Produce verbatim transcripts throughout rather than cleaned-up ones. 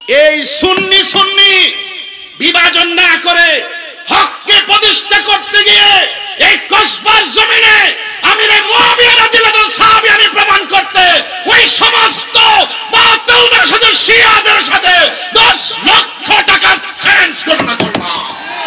এই সুন্নি সুন্নি বিভাজন না করে হককে প্রতিষ্ঠা করতে গিয়ে এই কসবার জমিনে আমির মুআবিয়া রাদিয়াল্লাহু আনহু সাহাবী আমি প্রমাণ করতে ওই সমস্ত বাতিলদের সাথে শিয়াদের সাথে দশ লক্ষ টাকা চেঞ্জ ঘোষণা করলাম।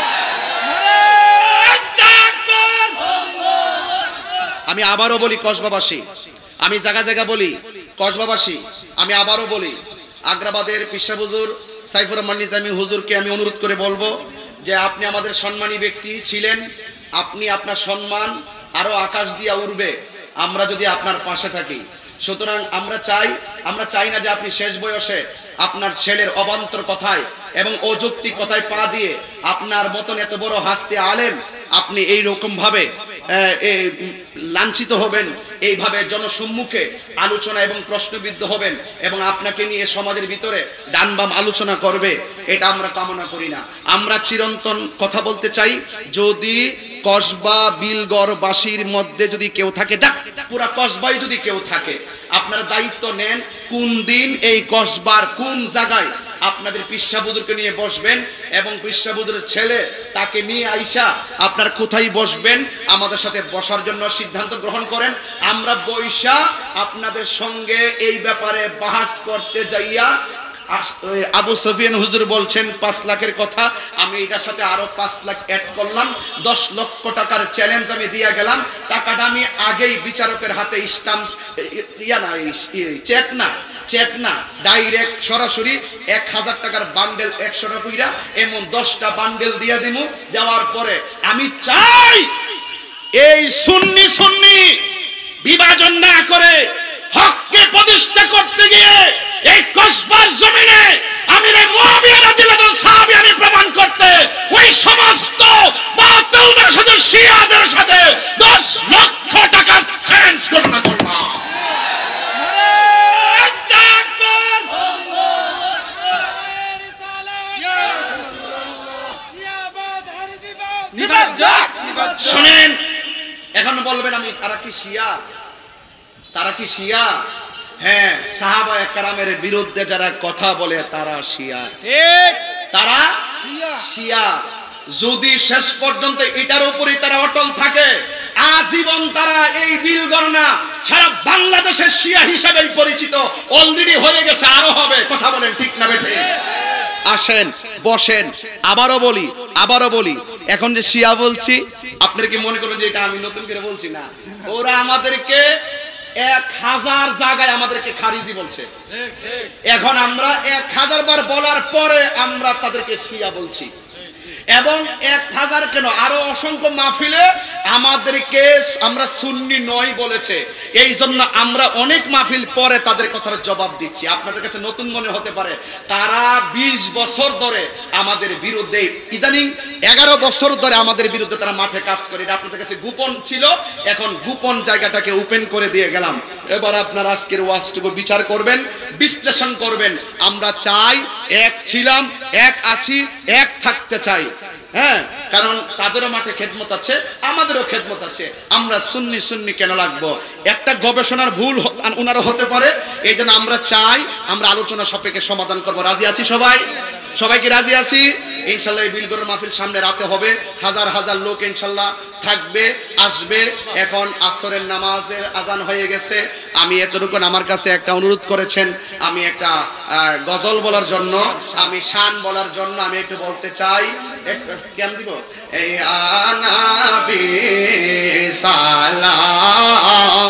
আমি আবারও বলি কসবাবাসী, আমি জায়গা জায়গা বলি কসবাবাসী, আমি আবারও বলি আগ্রাবাদের পিসা হুজুর সাইফুর রহমান নিজামী হুজুরকে আমি অনুরোধ করে বলবো যে আপনি আমাদের সম্মানী ব্যক্তি ছিলেন, আপনি আপনার সম্মান আরো আকাশ দিয়া উড়বে আমরা যদি আপনার পাশে থাকি। সুতরাং আমরা চাই আমরা চাই না যে আপনি শেষ বয়সে আপনার ছেলের অবান্তর কথায় এবং অযৌক্তিক কথায় পা দিয়ে আপনার মতন এত বড় হাসতে আলেম আপনি এই রকম ভাবে লাঞ্ছিত হবেন, এইভাবে জনসম্মুখে আলোচনা এবং প্রশ্নবিদ্ধ হবেন এবং আপনাকে নিয়ে সমাজের ভিতরে ডান বাম আলোচনা করবে, এটা আমরা কামনা করি না। আমরা চিরন্তন কথা বলতে চাই, যদি কসবা বিলগড়বাসীর মধ্যে যদি কেউ থাকে, যাক পুরা কসবাই যদি কেউ থাকে, আপনারা দায়িত্ব নেন কোন দিন এই কসবার কোন জায়গায় আপনাদের পিসা বুজুরকে নিয়ে বসবেন এবং পিসা বুজুরের ছেলে তাকে নিয়ে আইসা আপনার কোথায় বসবেন আমাদের সাথে বসার জন্য সিদ্ধান্ত গ্রহণ করেন। আমরা বৈশা আপনাদের সঙ্গে এই ব্যাপারে বাহাস করতে যাইয়া আবু সুফিয়ান হুজুর বলছেন পাঁচ লাখের কথা, আমি এটার সাথে আরো পাঁচ লাখ অ্যাড করলাম, দশ লক্ষ টাকার চ্যালেঞ্জ আমি দিয়ে গেলাম। টাকাটা আমি আগেই বিচারকের হাতে স্টাম্প ইয়া না চেক না চেক না ডাইরেক্ট সরাসরি এক হাজার টাকার বান্ডেল একশো টাকা এমন দশটা বান্ডেল দিয়ে দিব। দেওয়ার পরে আমি চাই এই সুন্নি সুন্নি বিভাজন না করে হককে প্রতিষ্ঠা করতে গিয়ে এই কসবার জমিনে আমির মুআবিয়া রাদিয়াল্লাহু আনহু সাহাবী আমি প্রমাণ করতে ওই সমস্ত বাতিলদের সাথে শিয়াদের সাথে দশ লক্ষ টাকা চেঞ্জ ঘোষণা করলাম। শুনেন, এখন বলবেন আমি তারা কি শিয়া তারা কি শিয়া হ্যাঁ, সাহাবায়ে কেরামের বিরুদ্ধে যারা কথা বলে তারা শিয়া, ঠিক তারা শিয়া। যদি শেষ পর্যন্ত এটার উপরে তারা অটল থাকে, আজীবন তারা এই বিলগড় না সারা বাংলাদেশের শিয়া হিসেবেই পরিচিত, অলরেডি হয়ে গেছে, আরো হবে। কথা বলেন ঠিক না বেঠে? আসেন বসেন, আবারও বলি আবারও বলি এখন যে শিয়া বলছি আপনারা কি মনে করবেন যে এটা আমি নতুন করে বলছি? না, ওরা আমাদেরকে এক হাজার জায়গায় আমাদেরকে খারিজি বলছে। এখন আমরা এক হাজার বার বলার পরে আমরা তাদেরকে শিয়া বলছি এবং এক হাজার কেন আরো অসংখ্য মাহফিলে আমাদেরকে আমরা সুন্নি নয় বলেছে। এই জন্য আমরা অনেক মাহফিল পরে তাদের কথার জবাব দিচ্ছি। আপনাদের কাছে নতুন মনে হতে পারে, তারা বিশ বছর ধরে আমাদের বিরুদ্ধে, ইদানিং এগারো বছর ধরে আমাদের বিরুদ্ধে তারা মাঠে কাজ করে। এটা আপনাদের কাছে গোপন ছিল, এখন গোপন জায়গাটাকে ওপেন করে দিয়ে গেলাম। এবার আপনারা আজকের ওয়াজটুকু বিচার করবেন, বিশ্লেষণ করবেন। আমরা চাই এক ছিলাম, এক আছি, এক থাকতে চাই। হ্যাঁ, কারণ তাদেরও মাঠে খেদমত আছে, আমাদেরও খেদমত আছে। আমরা সুন্নি সুন্নি কেন লাগবো? একটা গবেষণার ভুল ওনারও হতে পারে, এই জন্য আমরা চাই আমরা আলোচনা সাপেক্ষে সমাধান করবো। রাজি আছি সবাই? সবাই কি রাজি আছি? ইনশাল্লাহ এই বিলগড়ের মাহফিল সামনে রাতে হবে, হাজার হাজার লোক ইনশাল্লাহ থাকবে, আসবে। এখন আসরের নামাজের আজান হয়ে গেছে। আমি এতটুকু, আমার কাছে একটা অনুরোধ করেছেন, আমি একটা গজল বলার জন্য, আমি শান বলার জন্য আমি একটু বলতে চাই। কেমন দিব? এই আনাবি সালাম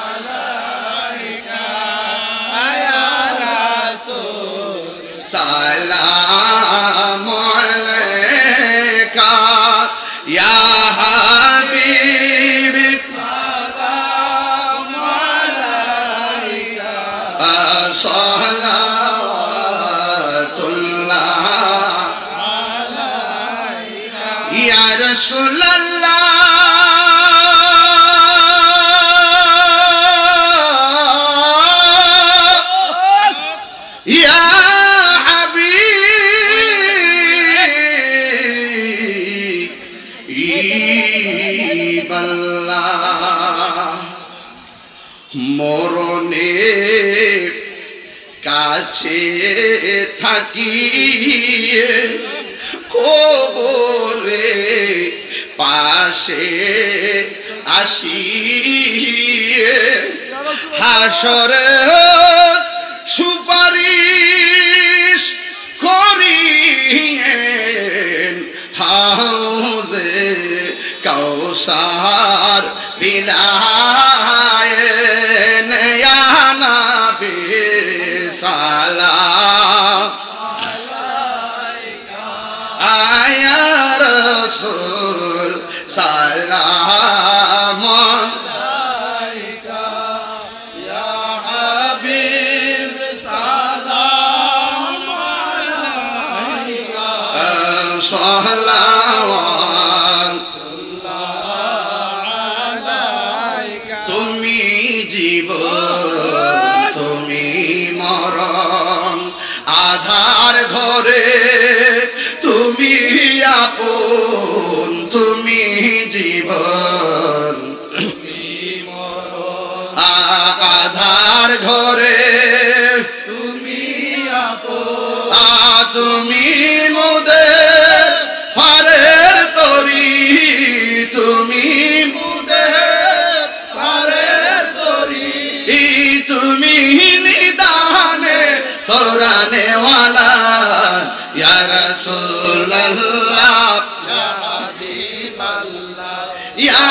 সালাম আলাইকা ইয়া হাবিবি সালাম আলাইকা সালাওয়াতুল্লাহ আলাইকা ইয়া রাসূলুল্লাহ ইয়া মরণে কাছে থাক থাকিয়ে কবরে পাশে আসিয়ে হাসরে সুপারিশ করিয়েন হাউজে কাউসার বিলায়েন ইয়া নবী সালাম আয়া রাসূল সালাম আলাইকা ইয়া হাবিব সালাম আলাইকা সালাওয়াতুল্লাহ আলাইকা তুমি জীবন তুমি মরণ আধার ঘরে তুমি আপন তুমি জীবন তুমি মরণ আধার ঘরে তুমি আপন আ তুমি মুদের পারের তরি তুমি মুদের পারের তরি তুমি নিদানে তোরানে ওয়ালা ইয়া রাসূলুল্লাহ ইয়া হাবিবাল্লাহ ইয়া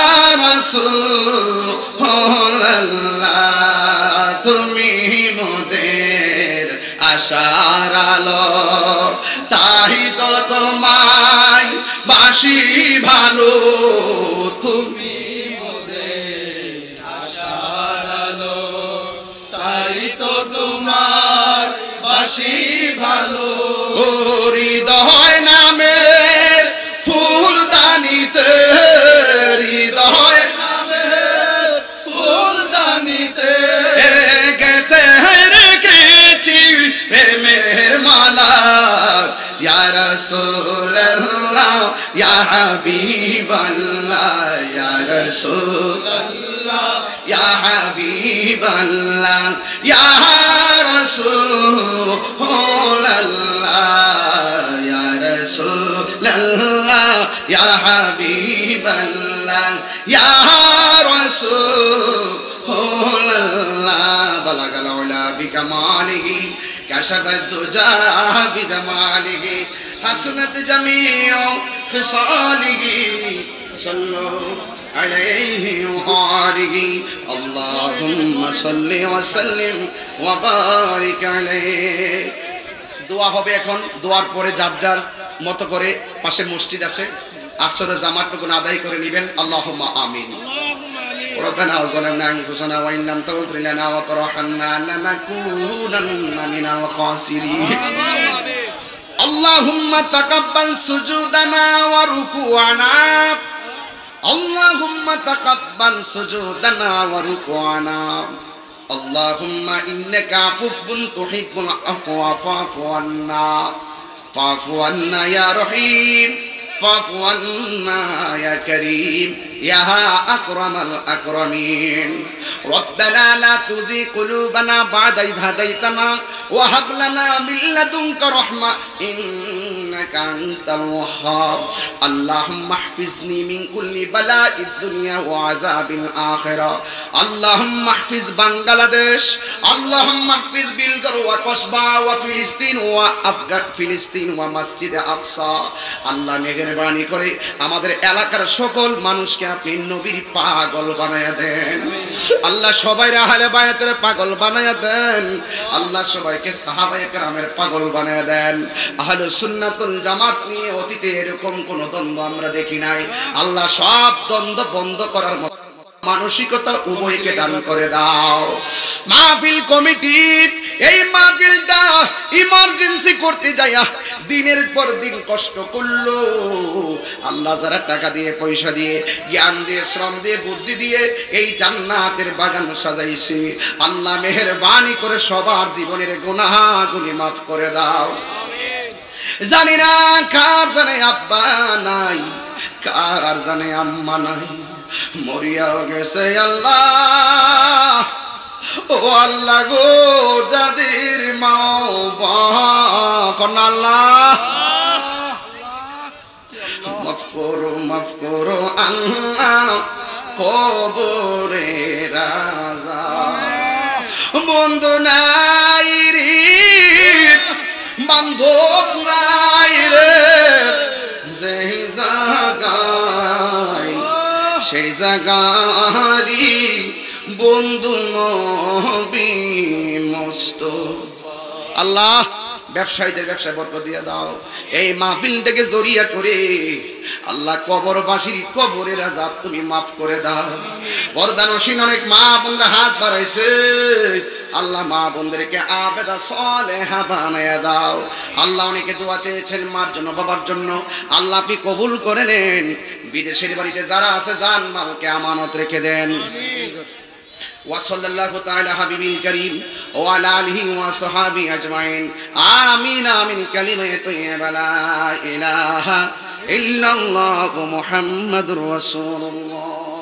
রাসূলুল্লাহ তুমি মোদের আশার আলো তাই তো তোমায় বাসি ভালো তুমি মোদের আশার আলো তাই তো তোমার বাসি ভালো হৃদয় নামের ফুলদানিতে হৃদয় নামের ফুলদানিতে গেতে রেখেছি প্রেমের মালা ইয়া রাসূলুল্লাহ ইয়া হাবিবাল্লাহ ইয়া রাসূলুল্লাহ ইয়া হাবিবাল্লাহ ইয়া রাসূলুল্লাহ ইয়া রাসূলুল্লাহ ইয়া হাবিবাল্লাহ ইয়া রাসূলুল্লাহ বালাগাল উলা বিকামালিহি কাশাফাদ দুজা বিজামালিহি হাসনাত জামিউ খিসালিহি সাল্লু عليه وآله اللهم صل وسلم وبارك عليه দোয়া হবে এখন দোয়ার পরে যার যার মতো করে পাশে মসজিদ আছে আসরের জামাতটুকু আদায় করে নেবেন আল্লাহুম্মা আমিন ربنا ظلمنا أنفسنا وإن لم تغفر لنا وترحمنا لنكونن من الخاسرين اللهم تقبل سجودنا وركوعنا اللهم تقبل سجودنا وركوعنا اللهم إنك عفو تحب العفو فاعف عنا فاعف عنا يا رحيم فاعف عنا يا كريم يا أكرم الأكرمين ربنا لا تزغ قلوبنا بعد إذ هديتنا وهب لنا من لدنك رحمة إنك أنت الوهاب اللهم احفظني من كل بلاء الدنيا وعذاب الآخرة اللهم احفظ بنغلاديش اللهم احفظ بلغر وقصبة وفلسطين وأفغان فلسطين ومسجد أقصى الله মেহেরবানি করে আমাদের এলাকার সকল মানুষকে আপনি নবীর পাগল বানায়া দেন আল্লাহ সবাই আহলে বায়াতের পাগল বানায়া দেন আল্লাহ সবাইকে সাহাবায়ে কেরামের পাগল বানায়া দেন আহলে সুন্নাতুল জামাত নিয়ে অতীতে এরকম কোন দ্বন্দ্ব আমরা দেখি নাই আল্লাহ সব দ্বন্দ্ব বন্ধ করার মতো মানসিকতা উভয়কে দান করে দাও মাহফিল কমিটি এই মাহফিলটা ইমার্জেন্সি করতে যায়া দিনের পর দিন কষ্ট করলো আল্লাহ যারা টাকা দিয়ে পয়সা দিয়ে জ্ঞান দিয়ে শ্রম দিয়ে বুদ্ধি দিয়ে এই জান্নাতের বাগান সাজাইছে আল্লাহ মেহেরবানি করে সবার জীবনের গুনাহগুলি মাফ করে দাও আমিন জানি না কার জানে আব্বা নাই কার জানে আম্মা নাই মরিয়া গেছে আল্লাহ ও আল্লাহ গো যাদের মা বাপ আল্লাহ মাফ করো মাফ করো আল্লাহ কবরে রাজা বন্ধু নাই রে বান্ধব নাই রে যেই জায়গায় সেই জায়গারি বন্ধু নবী মুস্তাফা আল্লাহ ব্যবসায়ীদের ব্যবসায় বরকত দিয়ে দাও এই মাহফিলটাকে জড়িয়া করে আল্লাহ কবরবাসীর কবরের আযাব তুমি মাফ করে দাও পর্দানসীন অনেক মা বোনরা হাত বাড়াইছে আল্লাহ মা বোনদেরকে আবেদা সালেহা বানায়া দাও আল্লাহ অনেকে দোয়া চেয়েছেন মার জন্য বাবার জন্য আল্লাহ আপনি কবুল করে নেন বিদেশের বাড়িতে যারা আছে জান মালকে আমানত রেখে দেন وصلى الله تعالى حبيبي الكريم وعلى آله وصحابه أجمعين آمين آمين كلمة طيبة لا إله إلا الله محمد رسول الله